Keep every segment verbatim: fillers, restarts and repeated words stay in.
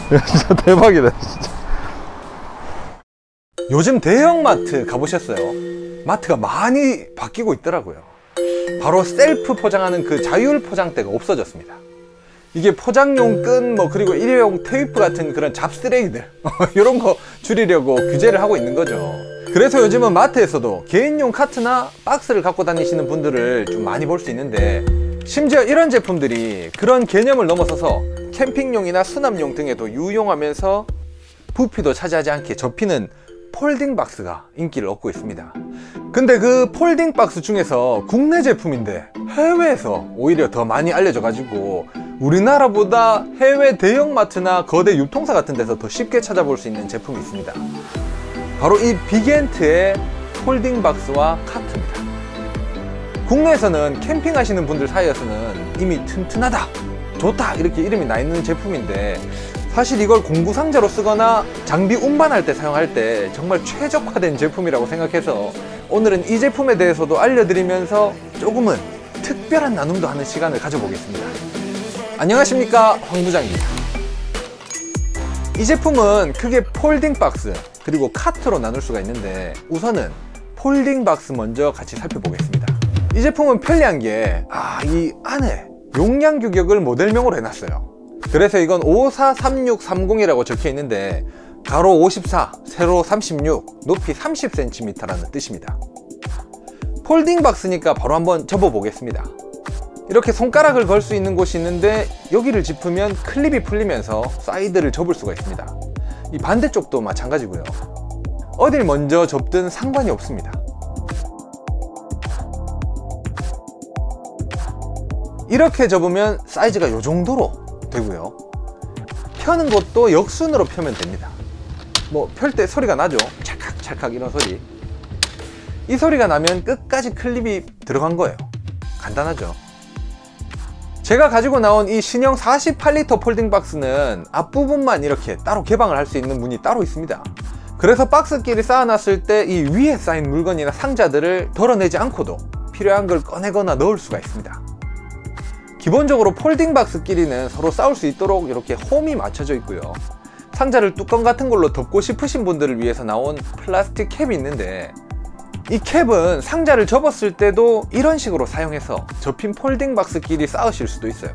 진짜 대박이다 진짜. 요즘 대형마트 가보셨어요? 마트가 많이 바뀌고 있더라고요. 바로 셀프 포장하는 그 자율 포장대가 없어졌습니다. 이게 포장용 끈, 뭐 그리고 일회용 테이프 같은 그런 잡쓰레기들 이런 거 줄이려고 규제를 하고 있는 거죠. 그래서 요즘은 마트에서도 개인용 카트나 박스를 갖고 다니시는 분들을 좀 많이 볼 수 있는데, 심지어 이런 제품들이 그런 개념을 넘어서서 캠핑용이나 수납용 등에도 유용하면서 부피도 차지하지 않게 접히는 폴딩 박스가 인기를 얻고 있습니다. 근데 그 폴딩 박스 중에서 국내 제품인데 해외에서 오히려 더 많이 알려져 가지고 우리나라보다 해외 대형마트나 거대 유통사 같은 데서 더 쉽게 찾아볼 수 있는 제품이 있습니다. 바로 이 빅엔트의 폴딩 박스와 카트입니다. 국내에서는 캠핑하시는 분들 사이에서는 이미 튼튼하다, 좋다 이렇게 이름이 나 있는 제품인데, 사실 이걸 공구상자로 쓰거나 장비 운반할 때 사용할 때 정말 최적화된 제품이라고 생각해서 오늘은 이 제품에 대해서도 알려드리면서 조금은 특별한 나눔도 하는 시간을 가져보겠습니다. 안녕하십니까, 황 부장입니다. 이 제품은 크게 폴딩 박스 그리고 카트로 나눌 수가 있는데, 우선은 폴딩 박스 먼저 같이 살펴보겠습니다. 이 제품은 편리한 게 아, 이 안에 용량 규격을 모델명으로 해놨어요. 그래서 이건 오사 삼육 삼공이라고 적혀 있는데 가로 오십사, 세로 삼십육, 높이 삼십 센티미터라는 뜻입니다. 폴딩 박스니까 바로 한번 접어 보겠습니다. 이렇게 손가락을 걸 수 있는 곳이 있는데 여기를 짚으면 클립이 풀리면서 사이드를 접을 수가 있습니다. 이 반대쪽도 마찬가지고요. 어딜 먼저 접든 상관이 없습니다. 이렇게 접으면 사이즈가 이 정도로 되고요. 펴는 것도 역순으로 펴면 됩니다. 뭐 펼 때 소리가 나죠? 찰칵 찰칵 이런 소리. 이 소리가 나면 끝까지 클립이 들어간 거예요. 간단하죠? 제가 가지고 나온 이 신형 사십팔 리터 폴딩 박스는 앞부분만 이렇게 따로 개방을 할 수 있는 문이 따로 있습니다. 그래서 박스끼리 쌓아놨을 때 이 위에 쌓인 물건이나 상자들을 덜어내지 않고도 필요한 걸 꺼내거나 넣을 수가 있습니다. 기본적으로 폴딩 박스끼리는 서로 싸울 수 있도록 이렇게 홈이 맞춰져 있고요. 상자를 뚜껑 같은 걸로 덮고 싶으신 분들을 위해서 나온 플라스틱 캡이 있는데, 이 캡은 상자를 접었을 때도 이런 식으로 사용해서 접힌 폴딩 박스끼리 쌓으실 수도 있어요.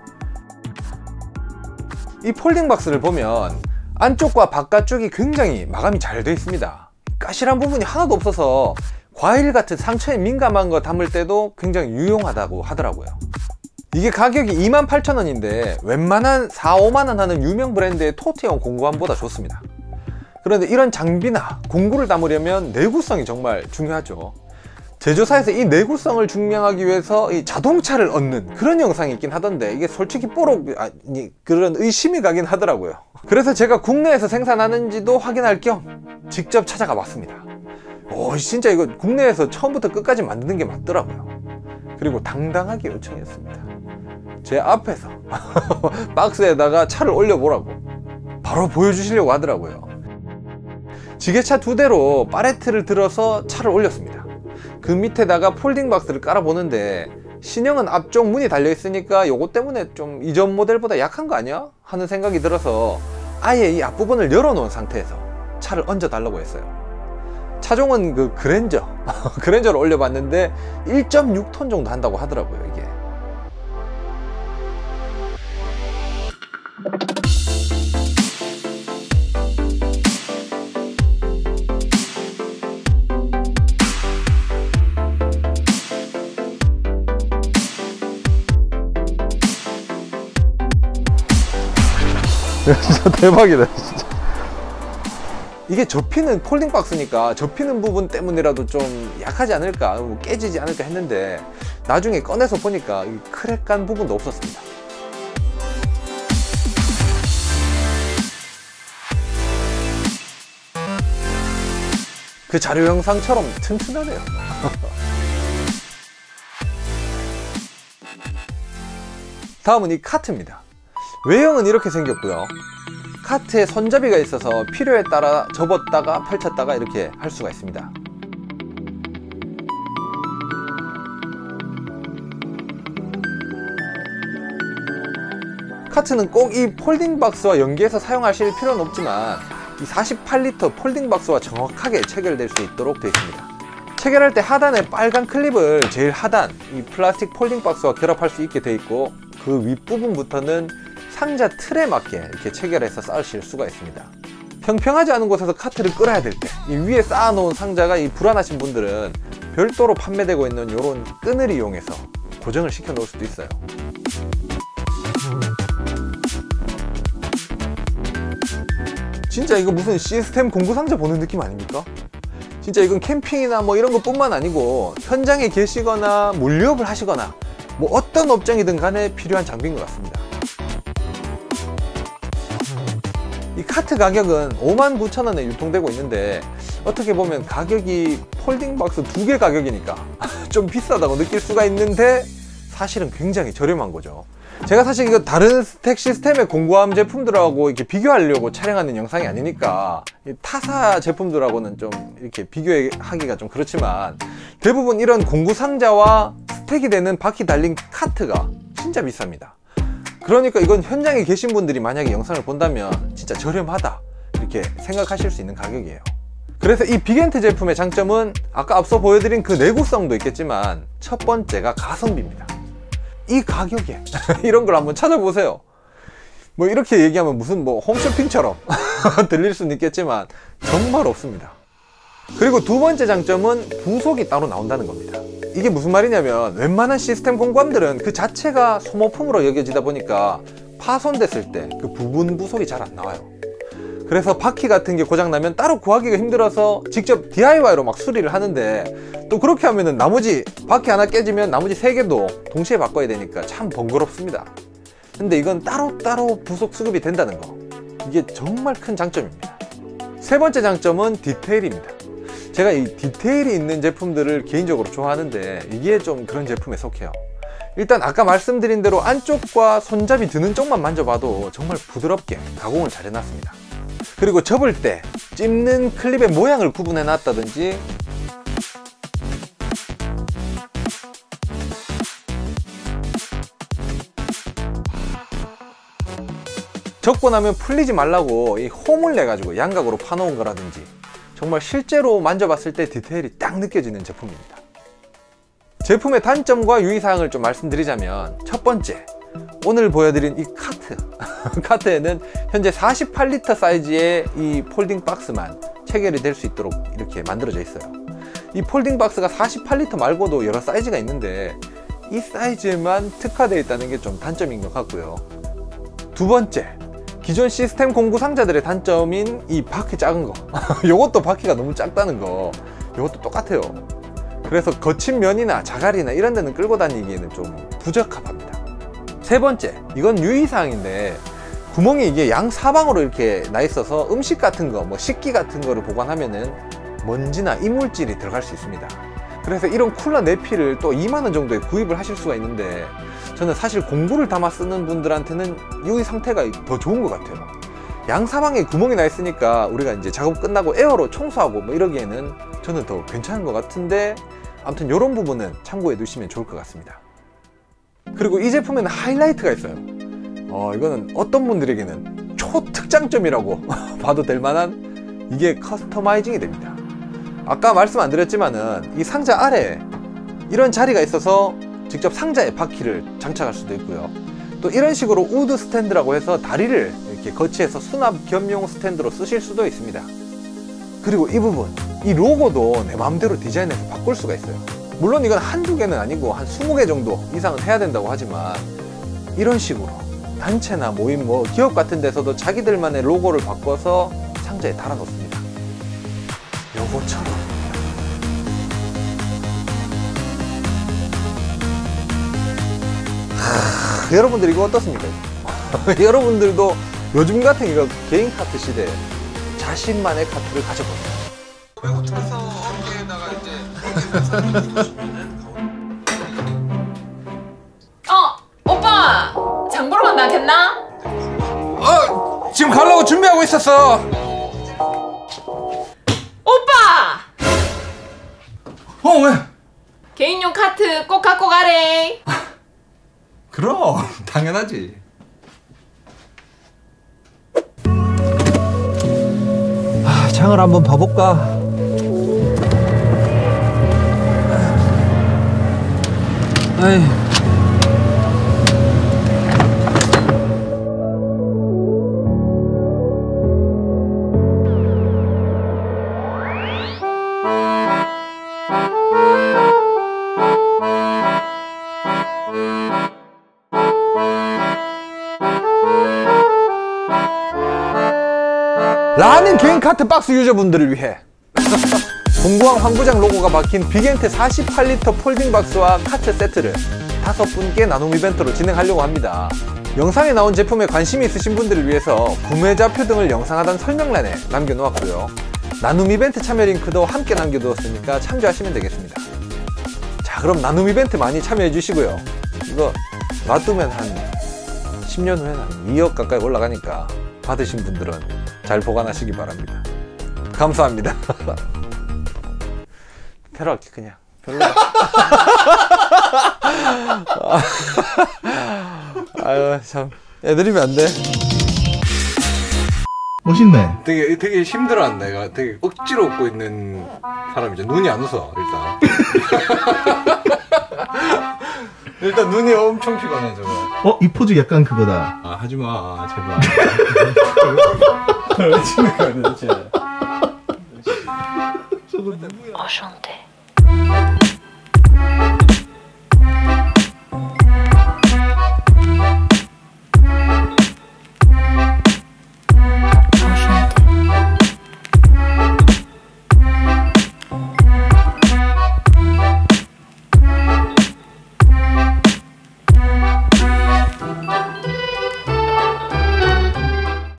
이 폴딩 박스를 보면 안쪽과 바깥쪽이 굉장히 마감이 잘 되어 있습니다. 까실한 부분이 하나도 없어서 과일 같은 상처에 민감한 거 담을 때도 굉장히 유용하다고 하더라고요. 이게 가격이 이만 팔천 원인데 웬만한 사, 오만 원 하는 유명 브랜드의 토트형 공구함보다 좋습니다. 그런데 이런 장비나 공구를 담으려면 내구성이 정말 중요하죠. 제조사에서 이 내구성을 증명하기 위해서 이 자동차를 얻는 그런 영상이 있긴 하던데, 이게 솔직히 뽀록 아니 그런 의심이 가긴 하더라고요. 그래서 제가 국내에서 생산하는지도 확인할 겸 직접 찾아가 봤습니다. 오, 진짜 이거 국내에서 처음부터 끝까지 만드는 게 맞더라고요. 그리고 당당하게 요청했습니다. 제 앞에서 박스에다가 차를 올려보라고 바로 보여주시려고 하더라고요. 지게차 두 대로 팔레트를 들어서 차를 올렸습니다. 그 밑에다가 폴딩 박스를 깔아보는데 신형은 앞쪽 문이 달려있으니까 요거 때문에 좀 이전 모델보다 약한 거 아니야? 하는 생각이 들어서 아예 이 앞부분을 열어놓은 상태에서 차를 얹어 달라고 했어요. 차종은 그 그랜저 그랜저를 올려봤는데 일 점 육 톤 정도 한다고 하더라고요. 이게 진짜 대박이다 진짜. 이게 접히는 폴딩 박스니까 접히는 부분 때문이라도 좀 약하지 않을까, 뭐 깨지지 않을까 했는데 나중에 꺼내서 보니까 크랙 간 부분도 없었습니다. 그 자료 영상처럼 튼튼하네요. 다음은 이 카트입니다. 외형은 이렇게 생겼고요. 카트에 손잡이가 있어서 필요에 따라 접었다가 펼쳤다가 이렇게 할 수가 있습니다. 카트는 꼭 이 폴딩 박스와 연계해서 사용하실 필요는 없지만 이 사십팔 리터 폴딩 박스와 정확하게 체결될 수 있도록 되어 있습니다. 체결할 때 하단에 빨간 클립을 제일 하단 이 플라스틱 폴딩 박스와 결합할 수 있게 되어 있고, 그 윗부분부터는 상자 틀에 맞게 이렇게 체결해서 쌓으실 수가 있습니다. 평평하지 않은 곳에서 카트를 끌어야 될 때 이 위에 쌓아놓은 상자가 이 불안하신 분들은 별도로 판매되고 있는 이런 끈을 이용해서 고정을 시켜 놓을 수도 있어요. 진짜 이거 무슨 시스템 공구 상자 보는 느낌 아닙니까? 진짜 이건 캠핑이나 뭐 이런 것 뿐만 아니고 현장에 계시거나 물류업을 하시거나 뭐 어떤 업종이든 간에 필요한 장비인 것 같습니다. 이 카트 가격은 오만 구천 원에 유통되고 있는데, 어떻게 보면 가격이 폴딩 박스 두 개 가격이니까 좀 비싸다고 느낄 수가 있는데 사실은 굉장히 저렴한 거죠. 제가 사실 이거 다른 스택 시스템의 공구함 제품들하고 이렇게 비교하려고 촬영하는 영상이 아니니까 타사 제품들하고는 좀 이렇게 비교하기가 좀 그렇지만, 대부분 이런 공구 상자와 스택이 되는 바퀴 달린 카트가 진짜 비쌉니다. 그러니까 이건 현장에 계신 분들이 만약에 영상을 본다면 진짜 저렴하다 이렇게 생각하실 수 있는 가격이에요. 그래서 이 빅엔트 제품의 장점은 아까 앞서 보여드린 그 내구성도 있겠지만, 첫 번째가 가성비입니다. 이 가격에 이런 걸 한번 찾아보세요. 뭐 이렇게 얘기하면 무슨 뭐 홈쇼핑처럼 들릴 수는 있겠지만 정말 없습니다. 그리고 두 번째 장점은 부속이 따로 나온다는 겁니다. 이게 무슨 말이냐면, 웬만한 시스템 공구함들은 그 자체가 소모품으로 여겨지다 보니까 파손됐을 때 그 부분 부속이 잘 안 나와요. 그래서 바퀴 같은 게 고장나면 따로 구하기가 힘들어서 직접 디아이와이로 막 수리를 하는데, 또 그렇게 하면은 나머지 바퀴 하나 깨지면 나머지 세 개도 동시에 바꿔야 되니까 참 번거롭습니다. 근데 이건 따로따로 부속 수급이 된다는 거, 이게 정말 큰 장점입니다. 세 번째 장점은 디테일입니다. 제가 이 디테일이 있는 제품들을 개인적으로 좋아하는데 이게 좀 그런 제품에 속해요. 일단 아까 말씀드린 대로 안쪽과 손잡이 드는 쪽만 만져봐도 정말 부드럽게 가공을 잘 해놨습니다. 그리고 접을 때 찝는 클립의 모양을 구분해 놨다든지, 접고 나면 풀리지 말라고 이 홈을 내 가지고 양각으로 파놓은 거라든지, 정말 실제로 만져봤을 때 디테일이 딱 느껴지는 제품입니다. 제품의 단점과 유의사항을 좀 말씀드리자면, 첫 번째, 오늘 보여드린 이 카트 카트에는 현재 사십팔 리터 사이즈의 이 폴딩 박스만 체결이 될 수 있도록 이렇게 만들어져 있어요. 이 폴딩 박스가 사십팔 리터 말고도 여러 사이즈가 있는데 이 사이즈에만 특화되어 있다는 게 좀 단점인 것 같고요. 두 번째, 기존 시스템 공구 상자들의 단점인 이 바퀴 작은 거 요것도 바퀴가 너무 작다는 거, 요것도 똑같아요. 그래서 거친 면이나 자갈이나 이런 데는 끌고 다니기에는 좀 부적합합니다. 세 번째, 이건 유의사항인데, 구멍이 이게 양 사방으로 이렇게 나 있어서 음식 같은 거, 뭐 식기 같은 거를 보관하면은 먼지나 이물질이 들어갈 수 있습니다. 그래서 이런 쿨러 내피를 또 이만 원 정도에 구입을 하실 수가 있는데, 저는 사실 공구를 담아 쓰는 분들한테는 이 상태가 더 좋은 것 같아요. 양 사방에 구멍이 나 있으니까 우리가 이제 작업 끝나고 에어로 청소하고 뭐 이러기에는 저는 더 괜찮은 것 같은데, 아무튼 이런 부분은 참고해 두시면 좋을 것 같습니다. 그리고 이 제품에는 하이라이트가 있어요. 어, 이거는 어떤 분들에게는 초특장점이라고 봐도 될 만한, 이게 커스터마이징이 됩니다. 아까 말씀 안 드렸지만은 이 상자 아래에 이런 자리가 있어서 직접 상자에 바퀴를 장착할 수도 있고요. 또 이런 식으로 우드 스탠드라고 해서 다리를 이렇게 거치해서 수납 겸용 스탠드로 쓰실 수도 있습니다. 그리고 이 부분, 이 로고도 내 마음대로 디자인해서 바꿀 수가 있어요. 물론 이건 한두 개는 아니고 한 스무 개 정도 이상은 해야 된다고 하지만, 이런 식으로 단체나 모임, 뭐 기업 같은 데서도 자기들만의 로고를 바꿔서 상자에 달아 놓습니다. 요거처럼. 하, 여러분들 이거 어떻습니까? 여러분들도 요즘 같은 이거 개인 카트 시대에 자신만의 카트를 가져보세요. 그래서 어깨에다가 이제 어! 오빠! 장 보러 간다 않겠나? 어! 지금 가려고 준비하고 있었어. 오빠! 어, 왜? 개인용 카트 꼭 갖고 가래. 그럼 당연하지. 창을 한번 봐볼까? 에이. 라는 개인 카트 박스 유저분들을 위해 공구왕 황부장 로고가 박힌 빅엔트 사십팔 리터 폴딩 박스와 카트 세트를 다섯 분께 나눔 이벤트로 진행하려고 합니다. 영상에 나온 제품에 관심이 있으신 분들을 위해서 구매자표 등을 영상 하단 설명란에 남겨놓았고요. 나눔 이벤트 참여 링크도 함께 남겨두었으니까 참조하시면 되겠습니다. 자, 그럼 나눔 이벤트 많이 참여해 주시고요. 이거 놔두면 한 십 년 후에는 한 이억 가까이 올라가니까 받으신 분들은 잘 보관하시기 바랍니다. 감사합니다. 테러할게 그냥. 별로다. 아유 참 애들이면 안 돼. 멋있네. 되게 되게 힘들어한다. 얘가 되게 억지로 웃고 있는 사람이죠. 눈이 안 웃어 일단. 일단 눈이 엄청 피곤해 저거. 어? 이 포즈 약간 그거다. 아 하지마 제발. 왜 치는 거야 도대체. Enchanté.